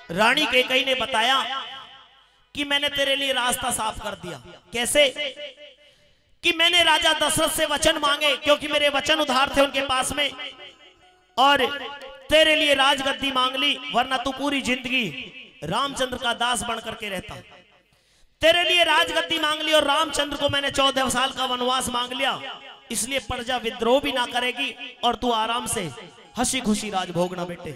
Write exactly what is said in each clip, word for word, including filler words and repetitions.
रानी कैकेयी ने बताया कि मैंने तेरे लिए रास्ता साफ कर दिया। कैसे? कि मैंने राजा दशरथ से वचन मांगे, क्योंकि मेरे वचन उधार थे उनके पास में, और तेरे लिए राजगद्दी मांग ली, वरना तू पूरी जिंदगी रामचंद्र का दास बन करके रहता। तेरे लिए राजगद्दी मांग ली और रामचंद्र को मैंने चौदह साल का वनवास मांग लिया, इसलिए प्रजा विद्रोह भी ना करेगी और तू आराम से हंसी खुशी राज भोगना बेटे।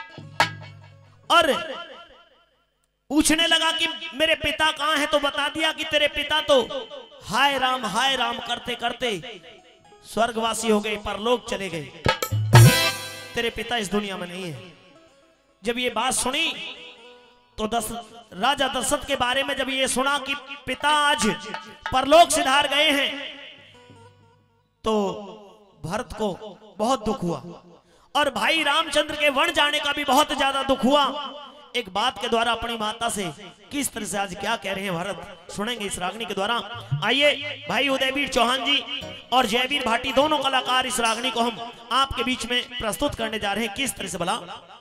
और पूछने लगा कि मेरे पिता कहां हैं, तो बता दिया कि तेरे पिता तो हाय राम हाय राम करते करते स्वर्गवासी हो गए, परलोक चले गए, तेरे पिता इस दुनिया में नहीं है। जब ये बात सुनी तो दस राजा दशरथ के बारे में जब ये सुना कि पिता आज परलोक सिधार गए हैं, तो भरत को बहुत दुख हुआ और भाई रामचंद्र के वन जाने का भी बहुत ज्यादा दुख हुआ। एक बात के द्वारा अपनी माता से किस तरह से आज क्या कह रहे हैं भरत, सुनेंगे इस रागनी के द्वारा। आइए भाई उदयवीर चौहान जी और जयवीर भाटी दोनों कलाकार इस रागनी को हम आपके बीच में प्रस्तुत करने जा रहे हैं। किस तरह से भला?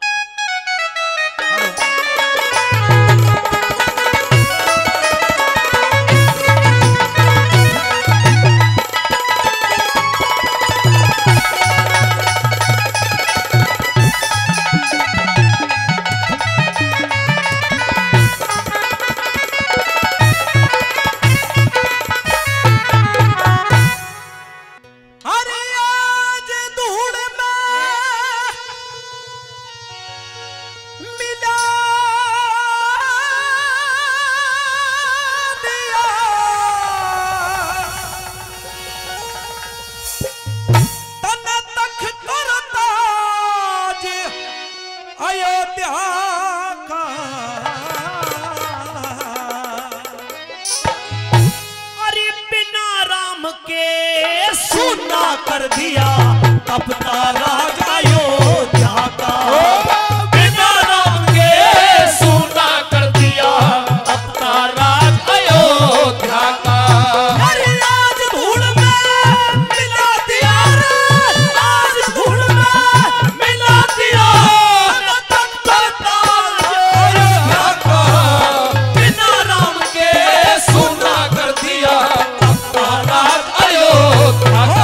कर दिया तब तारा अयोध्या का, बिना राम के सुना कर दिया तब तारा अयोध्या का। अरे आज धूल में मिला दिया, आज धूल में मिला दिया तब तारा अयोध्या का, बिना राम के सुना कर दिया तब तारा अयोध्या का।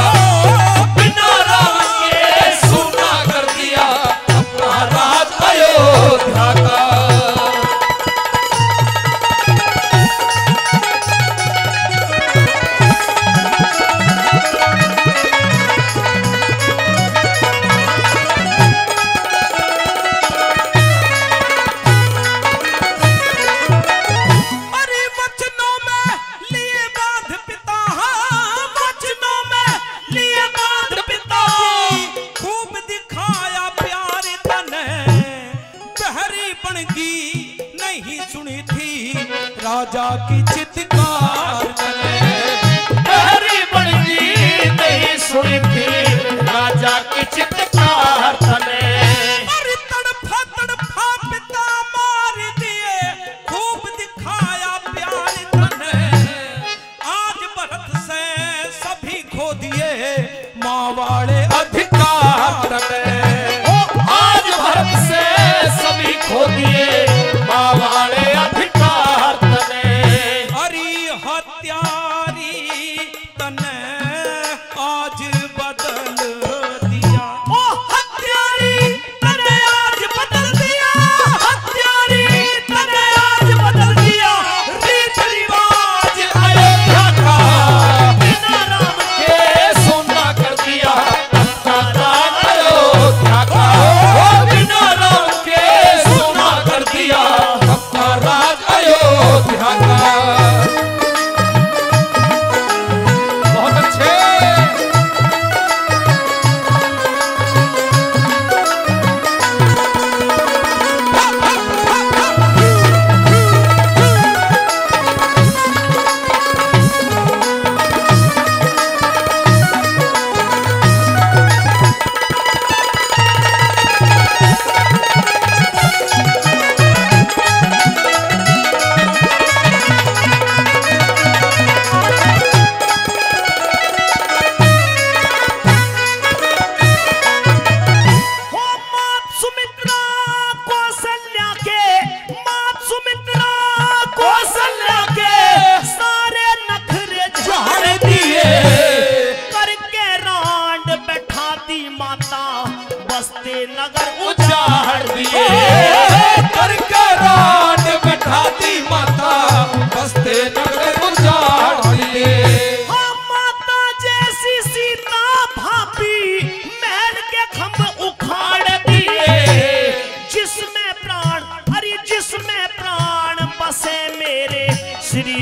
राजा की चित्कार बहरी बड़ी नहीं सुनी थी, राजा की चित्कार तने तड़फा तड़फा पिता मार दिए, खूब दिखाया प्यार तने। आज भरत से सभी खो दिए माँ वाले अधिकार तने, आज भरत से सभी खो दिए माँ वाले अधिकार। हत्यारी तने आज बदल दिया,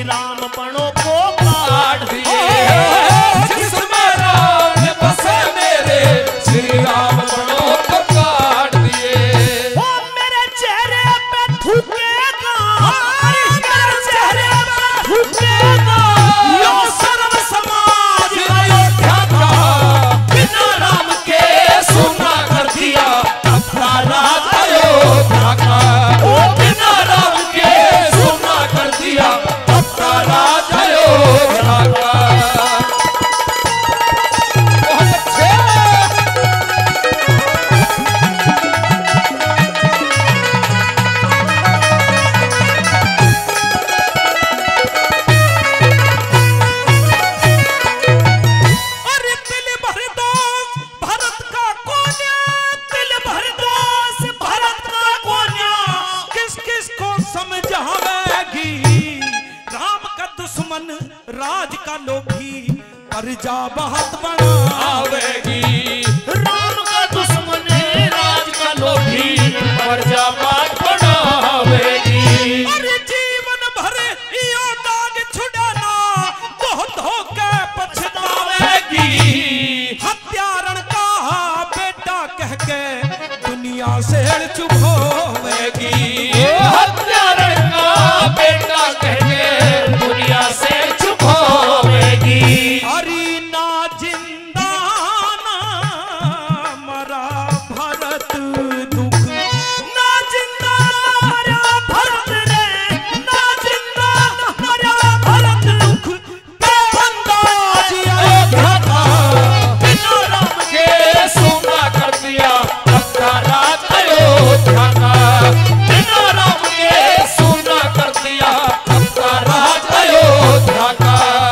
राम बणों को काट दिए। जिसमें राम ने बसे मेरे श्री राम बणों को काट दिए। ओ मेरे चेहरे पे थूकेगा, मेरे चेहरे पे थूकेगा यो सर्व समाज अयोध्या का, बिना राम के सुना कर दिया अपना राज अयोध्या का। ओ बिना राम के सुना कर दिया अपना राज अयोध्या का। बहुत अच्छे। अरे दिल भर दोष भरत का कोन्या, दिल भर दोष भरत का कोन्या, किस किस को समझावेगी राम का दुश्मन राज का लोभी, प्रजा बहुत बनावेगी। राम का दुश्मन राज का लोभी, प्रजा बहुत बनावेगी। अरे जीवन भर यो दाग छुड़ाना, धो धो के पछतावेगी। हत्यारण का बेटा कह के दुनिया से चुभोवेगी। हत्यारण का बेटा कह के दुनिया से चुभोवेगी। हरी ना जिंदा ना मरा भरत दुख, ना जिंदा ना मरा भरत रे, ना जिंदा ना मरा भरत दुख के अंदाज अयोध्या का, बिना राम के सुना कर दिया अपना राज अयोध्या का। बिना राम के सुना कर दिया अपना राज अयोध्या का।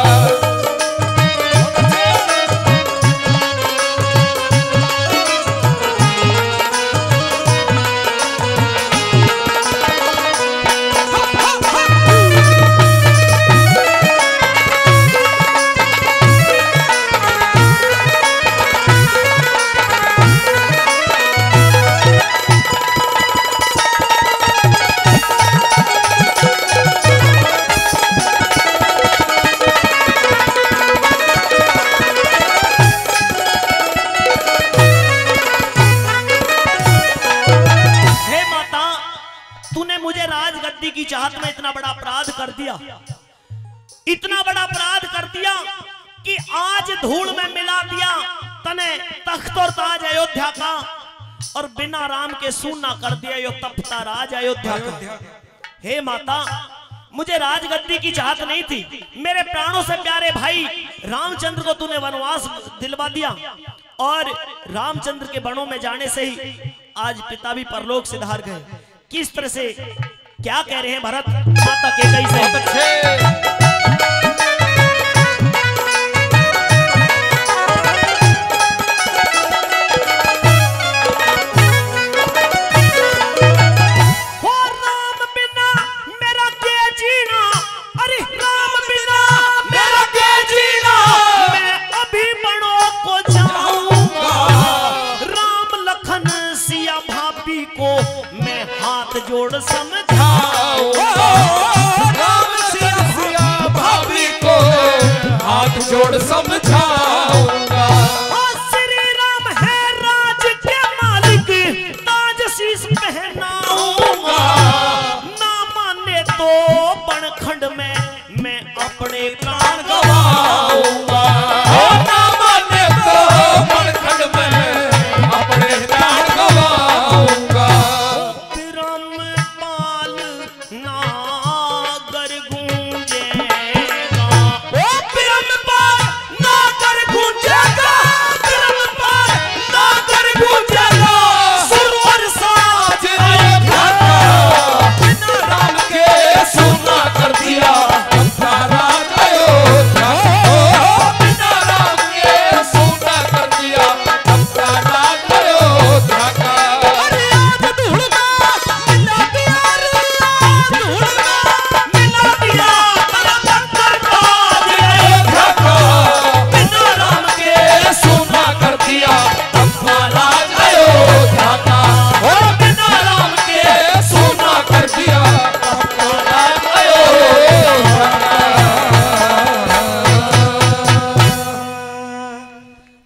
हे माता, तूने मुझे राजगद्दी की चाहत में इतना बड़ा अपराध कर दिया, इतना बड़ा अपराध कर दिया कि आज धूल में मिला दिया तने तख्त और ताज अयोध्या का, और बिना राम के सूना कर दिया यो तपता राज अयोध्या का। हे माता, मुझे राजगद्दी की चाहत नहीं थी, मेरे प्राणों से प्यारे भाई रामचंद्र को तूने वनवास दिलवा दिया, और रामचंद्र के वनों में जाने से ही आज पिता भी परलोक से धार गए। किस तरह से क्या कह रहे हैं भरत माता के कई से। हो राम बिना मेरा के जीना, अरे राम बिना मेरा के जीना, मैं अभी बड़ों को जाऊंगा। राम लखन सिया भाभी को मैं हाथ जोड़ समझाऊंगा। राम सिया भाभी को हाथ जोड़ समझाऊंगा। श्री राम है राज के मालिक, ताज शीश पहनाऊंगा। ना माने तो बनखंड में मैं अपने प्राण